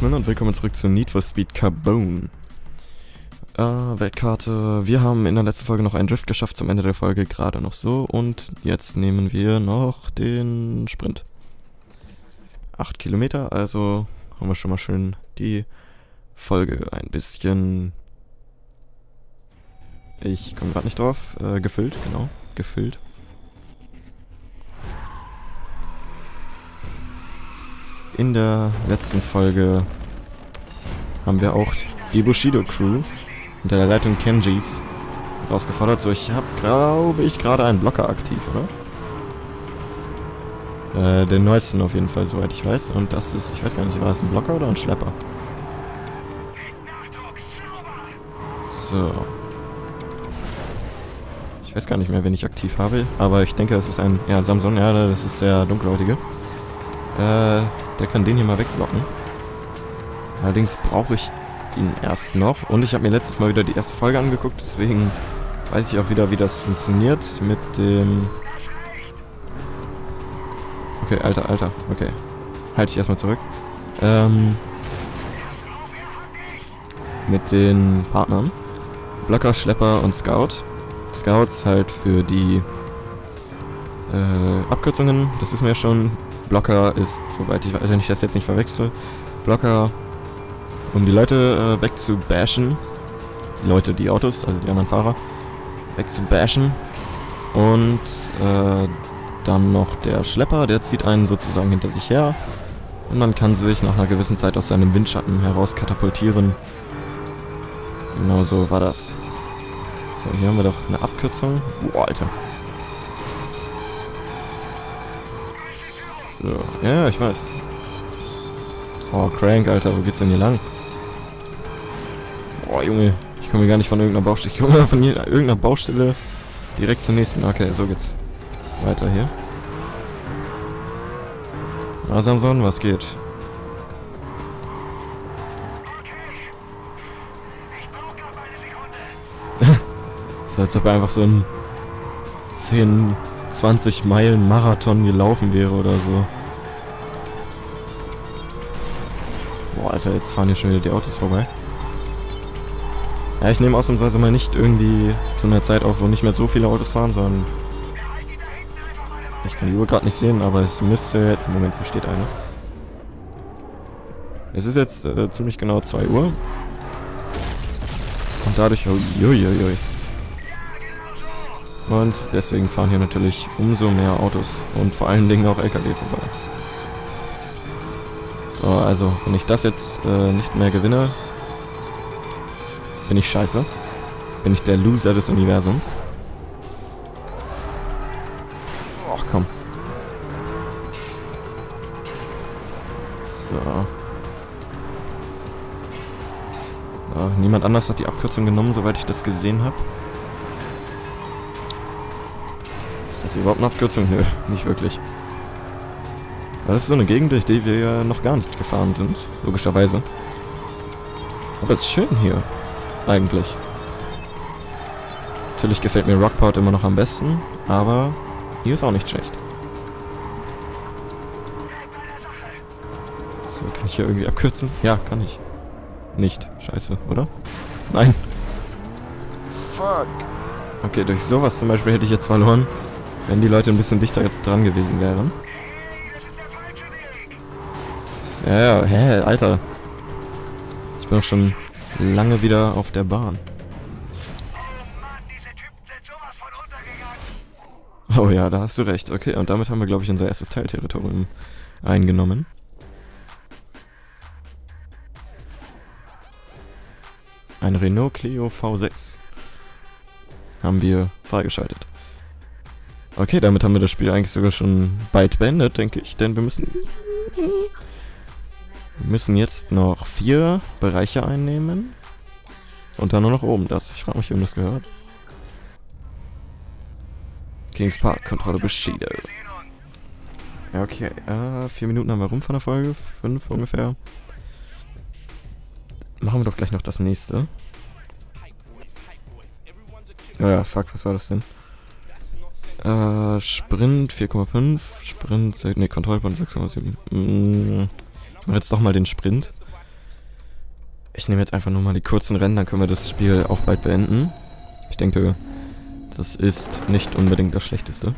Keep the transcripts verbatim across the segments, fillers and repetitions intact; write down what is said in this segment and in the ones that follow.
Jasmine und willkommen zurück zu Need for Speed Carbone. Äh, Weltkarte. Wir haben in der letzten Folge noch einen Drift geschafft, zum Ende der Folge gerade noch so. Und jetzt nehmen wir noch den Sprint. acht Kilometer, also haben wir schon mal schön die Folge ein bisschen... Ich komme gerade nicht drauf. Äh, gefüllt, genau. Gefüllt. In der letzten Folge haben wir auch die Bushido-Crew unter der Leitung Kenjis rausgefordert. So, ich habe, glaube ich, gerade einen Blocker aktiv, oder? Äh, den neuesten auf jeden Fall, soweit ich weiß. Und das ist, ich weiß gar nicht, war es ein Blocker oder ein Schlepper? So. Ich weiß gar nicht mehr, wen ich aktiv habe, aber ich denke, es ist ein, ja, Samson, ja, das ist der dunkelhäutige. Äh, der kann den hier mal wegblocken. Allerdings brauche ich ihn erst noch. Und ich habe mir letztes Mal wieder die erste Folge angeguckt, deswegen weiß ich auch wieder, wie das funktioniert mit dem... Okay, Alter, Alter, okay. Halte ich erstmal zurück. Ähm... Mit den Partnern. Blocker, Schlepper und Scout. Scouts halt für die äh, Abkürzungen, das wissen wir ja schon. Blocker ist, soweit ich weiß, wenn ich das jetzt nicht verwechsel, Blocker, um die Leute äh, wegzubashen. Die Leute, die Autos, also die anderen Fahrer, wegzubashen. Und äh, dann noch der Schlepper, der zieht einen sozusagen hinter sich her. Und man kann sich nach einer gewissen Zeit aus seinem Windschatten heraus katapultieren. Genau so war das. So, hier haben wir doch eine Abkürzung. Boah, Alter. So, ja, ich weiß. Oh, Crank, Alter, wo geht's denn hier lang? Boah, Junge, ich komme hier gar nicht von irgendeiner Baustelle. Ich komme von hier, irgendeiner Baustelle direkt zur nächsten. Okay, so geht's weiter hier. Na, Samson, was geht? So, als ob er einfach so ein zehn, zwanzig Meilen Marathon gelaufen wäre oder so. Boah, Alter, jetzt fahren hier schon wieder die Autos vorbei. Ja, ich nehme ausnahmsweise mal nicht irgendwie zu einer Zeit auf, wo nicht mehr so viele Autos fahren, sondern... Ich kann die Uhr gerade nicht sehen, aber es müsste jetzt... Im Moment, hier steht eine. Es ist jetzt äh, ziemlich genau zwei Uhr. Und dadurch... Uiuiui. Und deswegen fahren hier natürlich umso mehr Autos und vor allen Dingen auch L K W vorbei. So, also, wenn ich das jetzt äh, nicht mehr gewinne, bin ich scheiße. Bin ich der Loser des Universums. Ach, komm. So. So. Niemand anders hat die Abkürzung genommen, soweit ich das gesehen habe. Ist das überhaupt eine Abkürzung? Nö, nicht wirklich. Das ist so eine Gegend, durch die wir ja noch gar nicht gefahren sind, logischerweise. Aber es ist schön hier, eigentlich. Natürlich gefällt mir Rockport immer noch am besten, aber hier ist auch nicht schlecht. So, kann ich hier irgendwie abkürzen? Ja, kann ich. Nicht. Scheiße, oder? Nein. Fuck. Okay, durch sowas zum Beispiel hätte ich jetzt verloren, wenn die Leute ein bisschen dichter dran gewesen wären. Ja, ja, hä, Alter. Ich bin doch schon lange wieder auf der Bahn. Oh ja, da hast du recht. Okay, und damit haben wir, glaube ich, unser erstes Teilterritorium eingenommen. Ein Renault Clio V sechs haben wir freigeschaltet. Okay, damit haben wir das Spiel eigentlich sogar schon bald beendet, denke ich, denn wir müssen... Wir müssen jetzt noch vier Bereiche einnehmen. Und dann nur noch oben das. Ich frage mich, wem das gehört. Kings Park, Kontrolle Bushido. Ja, okay. Äh, vier Minuten haben wir rum von der Folge. Fünf ungefähr. Machen wir doch gleich noch das nächste. Oh ja, fuck, was war das denn? Äh, Sprint vier Komma fünf, Sprint, ne, Kontrollpunkt sechs Komma sieben. Mm, ich mache jetzt doch mal den Sprint. Ich nehme jetzt einfach nur mal die kurzen Rennen, dann können wir das Spiel auch bald beenden. Ich denke, das ist nicht unbedingt das Schlechteste.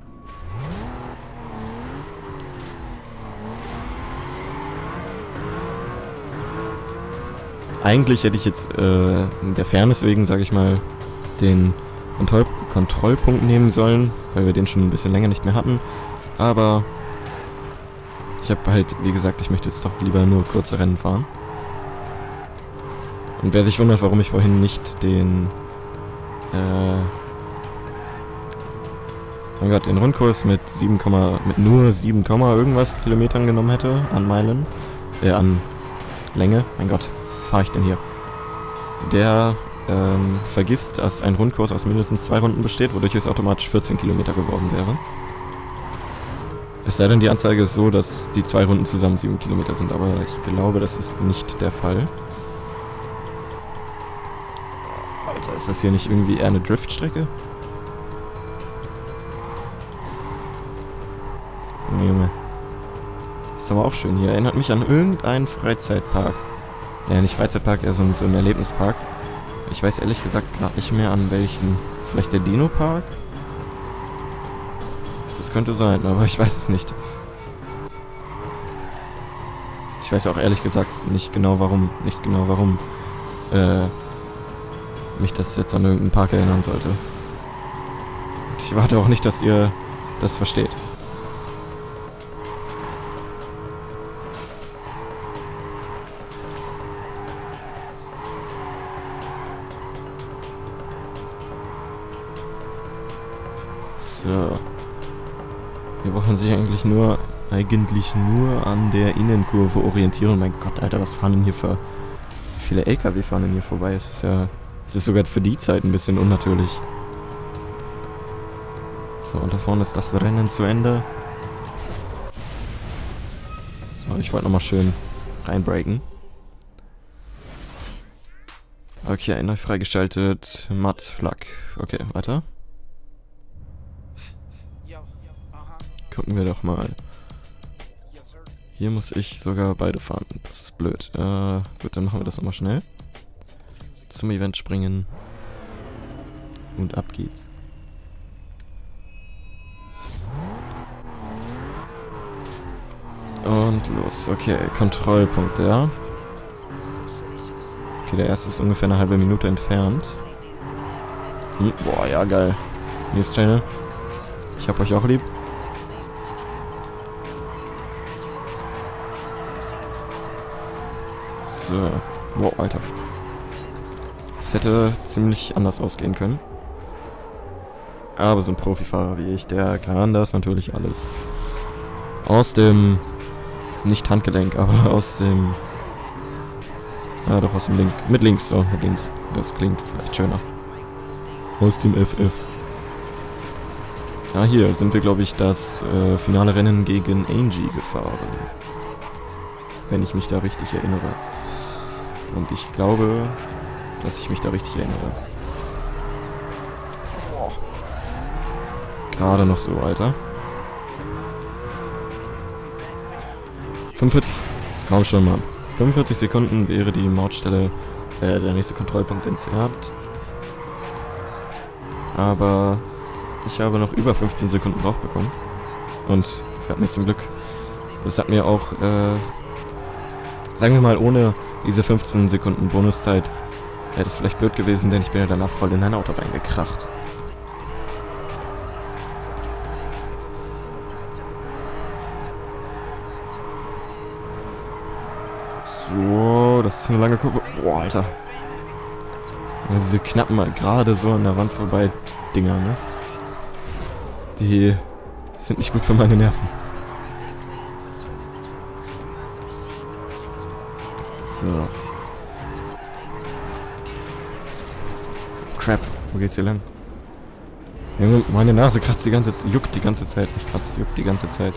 Eigentlich hätte ich jetzt äh, der Fairness wegen, sage ich mal, den Kontroll Kontrollpunkt nehmen sollen, weil wir den schon ein bisschen länger nicht mehr hatten. Aber ich habe halt, wie gesagt, ich möchte jetzt doch lieber nur kurze Rennen fahren. Und wer sich wundert, warum ich vorhin nicht den, äh, mein Gott, den Rundkurs mit sieben, mit nur sieben, irgendwas Kilometern genommen hätte, an Meilen, äh, an Länge, mein Gott, fahre ich denn hier? Der, ähm, vergisst, dass ein Rundkurs aus mindestens zwei Runden besteht, wodurch es automatisch vierzehn Kilometer geworden wäre. Es sei denn, die Anzeige ist so, dass die zwei Runden zusammen sieben Kilometer sind, aber ich glaube, das ist nicht der Fall. Alter, ist das hier nicht irgendwie eher eine Driftstrecke? Junge. Ist aber auch schön hier. Erinnert mich an irgendeinen Freizeitpark. Ja, nicht Freizeitpark, eher so ein, so ein Erlebnispark. Ich weiß ehrlich gesagt gerade nicht mehr an welchen. Vielleicht der Dino-Park? Das könnte sein, aber ich weiß es nicht. Ich weiß auch ehrlich gesagt nicht genau warum, nicht genau warum äh, mich das jetzt an irgendeinen Park erinnern sollte. Und ich warte auch nicht, dass ihr das versteht. So. Wir brauchen sich eigentlich nur, eigentlich nur an der Innenkurve orientieren. Mein Gott, Alter, was fahren denn hier für viele L K W fahren denn hier vorbei? Es ist ja, es ist sogar für die Zeit ein bisschen unnatürlich. So, und da vorne ist das Rennen zu Ende. So, ich wollte nochmal schön reinbreaken. Okay, neu freigeschaltet. Matt Lack. Okay, weiter. Gucken wir doch mal. Hier muss ich sogar beide fahren. Das ist blöd. Äh, gut, dann machen wir das nochmal schnell. Zum Event springen. Und ab geht's. Und los. Okay, Kontrollpunkte, ja. Okay, der erste ist ungefähr eine halbe Minute entfernt. Hm, boah, ja, geil. News Channel. Ich hab euch auch lieb. So. Wow, Alter. Es hätte ziemlich anders ausgehen können. Aber so ein Profifahrer wie ich, der kann das natürlich alles. Aus dem... Nicht Handgelenk, aber aus dem... Ja, doch aus dem Link. Mit links, so, mit links. Das klingt vielleicht schöner. Aus dem F F. Ah, hier sind wir, glaube ich, das äh, finale Rennen gegen Angie gefahren. Wenn ich mich da richtig erinnere. Und ich glaube, dass ich mich da richtig erinnere. Boah. Gerade noch so, Alter. fünfundvierzig. Komm schon, Mann. fünfundvierzig Sekunden wäre die Mautstelle, äh, der nächste Kontrollpunkt entfernt. Aber ich habe noch über fünfzehn Sekunden drauf bekommen. Und es hat mir zum Glück, es hat mir auch, äh, sagen wir mal, ohne diese fünfzehn Sekunden Bonuszeit wäre das vielleicht blöd gewesen, denn ich bin ja danach voll in ein Auto reingekracht. So, das ist eine lange Kurve. Boah, Alter. Ja, diese knappen mal gerade so an der Wand vorbei Dinger, ne? Die sind nicht gut für meine Nerven. So. Crap, wo geht's hier lang? Junge, meine Nase kratzt die ganze Zeit, juckt die ganze Zeit. Nicht kratzt, juckt die ganze Zeit.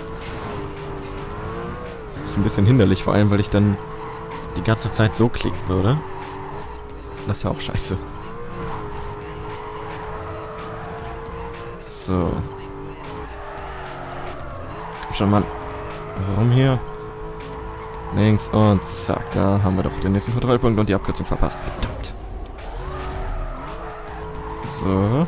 Das ist ein bisschen hinderlich, vor allem, weil ich dann die ganze Zeit so klicken würde. Das ist ja auch scheiße. So. Komm schon, Mann. Warum hier? Links und zack, da haben wir doch den nächsten Kontrollpunkt und die Abkürzung verpasst. Verdammt. So.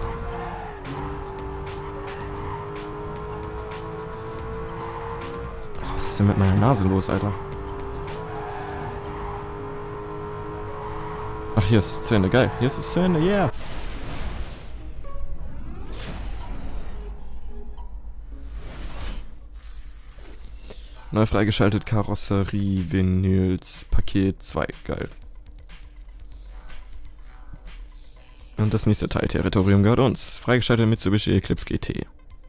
Was ist denn mit meiner Nase los, Alter? Ach, hier ist es zu Ende. Geil. Hier ist es zu Ende. Yeah. Neu freigeschaltet Karosserie Vinyls Paket zwei. Geil. Und das nächste Teilterritorium gehört uns. Freigeschaltet Mitsubishi Eclipse G T.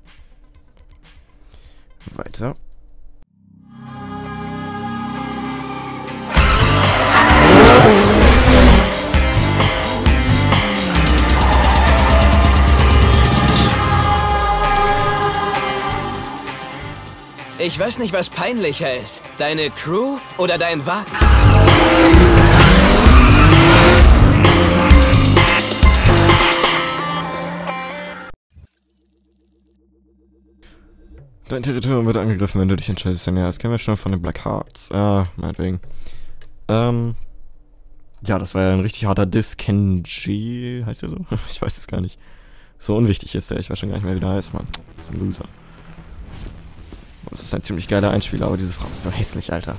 Weiter. Ich weiß nicht, was peinlicher ist. Deine Crew oder dein Wagen? Dein Territorium wird angegriffen, wenn du dich entscheidest. Ja, das kennen wir schon von den Black Hearts. Ah, meinetwegen. Ähm. Ja, das war ja ein richtig harter Diss. Kenji. Heißt der so? Ich weiß es gar nicht. So unwichtig ist der. Ich weiß schon gar nicht mehr, wie der heißt, Mann. Das ist ein Loser. Das ist ein ziemlich geiler Einspieler, aber diese Frau ist so hässlich, Alter.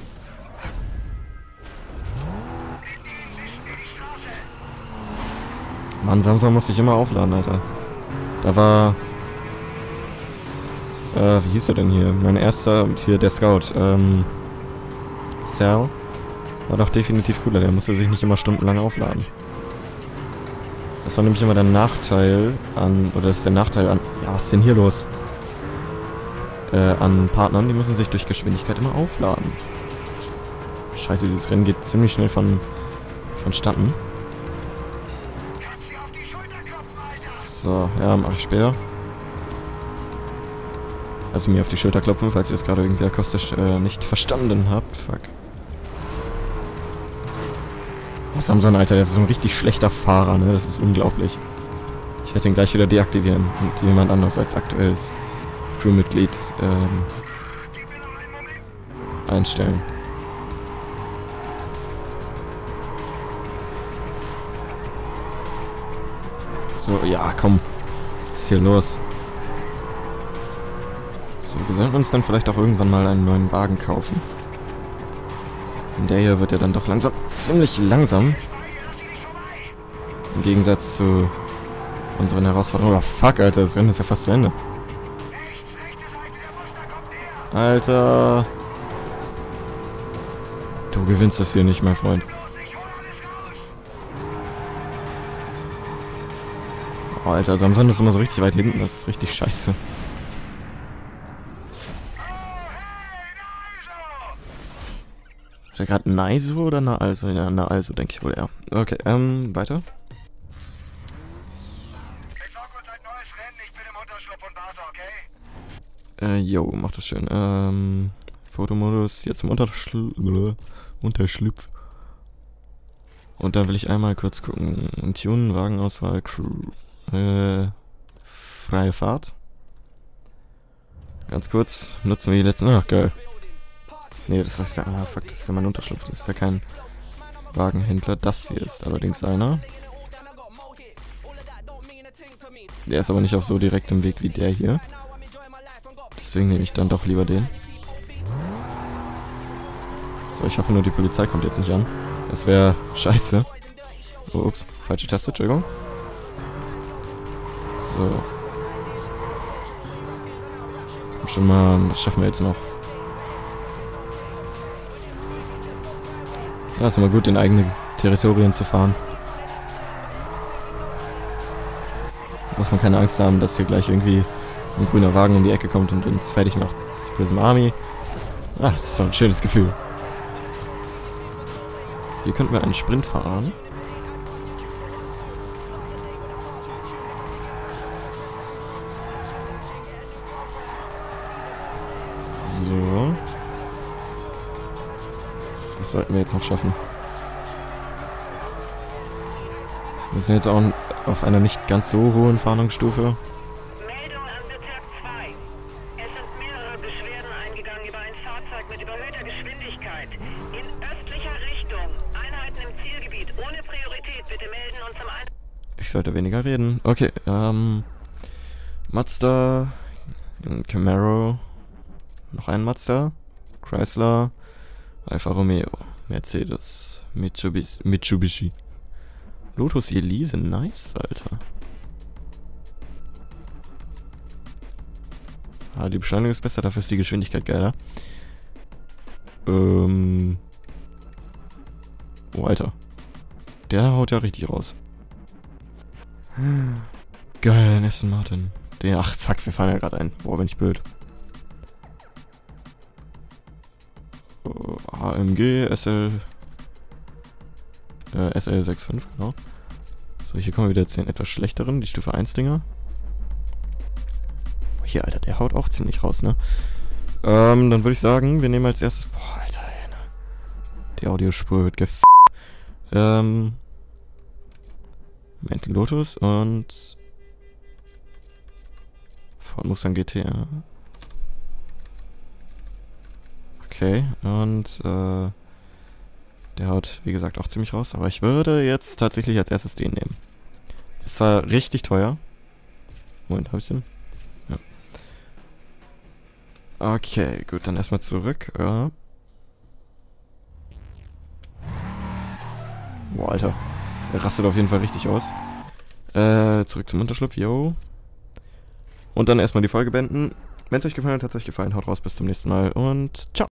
Mann, Samsung muss sich immer aufladen, Alter. Da war... Äh, wie hieß er denn hier? Mein erster, hier, der Scout, ähm... Sal. War doch definitiv cooler, der musste sich nicht immer stundenlang aufladen. Das war nämlich immer der Nachteil an... Oder das ist der Nachteil an... Ja, was ist denn hier los? Äh, an Partnern, die müssen sich durch Geschwindigkeit immer aufladen. Scheiße, dieses Rennen geht ziemlich schnell von... vonstatten. So, ja, mach ich später. Also mir auf die Schulter klopfen, falls ihr es gerade irgendwie akustisch äh, nicht verstanden habt. Fuck. Oh, Samson, Alter, der ist so ein richtig schlechter Fahrer, ne? Das ist unglaublich. Ich werde ihn gleich wieder deaktivieren und jemand anderes als aktuelles Crewmitglied ähm, einstellen. So, ja, komm. Was ist hier los? So, wir sollten uns dann vielleicht auch irgendwann mal einen neuen Wagen kaufen. Und der hier wird ja dann doch langsam, ziemlich langsam. Im Gegensatz zu unseren Herausforderungen. Oh, fuck, Alter, das Rennen ist ja fast zu Ende. Alter. Du gewinnst das hier nicht, mein Freund. Oh, Alter, Samson ist immer so richtig weit hinten. Das ist richtig scheiße. Hat er gerade Naiso oder na also? Ja, na also, denke ich wohl eher. Okay, ähm, weiter. Äh, yo, mach das schön. Ähm, Fotomodus, jetzt im Unterschl Unterschlupf. Und dann will ich einmal kurz gucken. Tune, Wagenauswahl, Crew. Äh, freie Fahrt. Ganz kurz, nutzen wir die letzten... Ach, geil. Nee, das ist ja... Ah, fuck, das ist ja mein Unterschlupf. Das ist ja kein Wagenhändler. Das hier ist allerdings einer. Der ist aber nicht auf so direktem Weg wie der hier. Deswegen nehme ich dann doch lieber den. So, ich hoffe nur, die Polizei kommt jetzt nicht an. Das wäre scheiße. Oh, ups, falsche Taste, Entschuldigung. So. Schon mal, das schaffen wir jetzt noch. Ja, ist immer gut, in eigene Territorien zu fahren. Da muss man keine Angst haben, dass hier gleich irgendwie ein grüner Wagen um die Ecke kommt und uns fertig macht. Das Prism Army. Ah, das ist doch ein schönes Gefühl. Hier könnten wir einen Sprint fahren. So. Das sollten wir jetzt noch schaffen. Wir sind jetzt auch auf einer nicht ganz so hohen Fahndungsstufe. Meldung an Bezirk zwei. Es sind mehrere Beschwerden eingegangen über ein Fahrzeug mit überhöhter Geschwindigkeit. In östlicher Richtung. Einheiten im Zielgebiet. Ohne Priorität. Bitte melden und zum Ein... Ich sollte weniger reden. Okay, ähm... Mazda... Camaro... Noch ein Mazda... Chrysler... Alfa Romeo... Mercedes... Mitsubishi... Mitsubishi... Lotus Elise, nice, Alter. Ah, die Beschleunigung ist besser, dafür ist die Geschwindigkeit geiler. Ähm... Oh, Alter. Der haut ja richtig raus. Geil, ein Aston Martin. Den, ach, fuck, wir fahren ja gerade ein. Boah, bin ich blöd. Uh, A M G, S L... Äh, S L fünfundsechzig, genau. So, hier kommen wir wieder zu den etwas schlechteren, die Stufe eins Dinger. Oh, hier, Alter, der haut auch ziemlich raus, ne? Ähm, dann würde ich sagen, wir nehmen als erstes... Boah, Alter, ey, ne? Die Audiospur wird gef... Ähm... Moment, Lotus und... Ford Mustang G T, ja. Okay, und, äh... der haut, wie gesagt, auch ziemlich raus. Aber ich würde jetzt tatsächlich als erstes den nehmen. Ist zwar richtig teuer. Moment, hab ich den? Ja. Okay, gut, dann erstmal zurück. Ja. Boah, Alter. Der rastet auf jeden Fall richtig aus. Äh, zurück zum Unterschlupf, yo. Und dann erstmal die Folge beenden. Wenn es euch gefallen hat, hat es euch gefallen. Haut raus, bis zum nächsten Mal und ciao.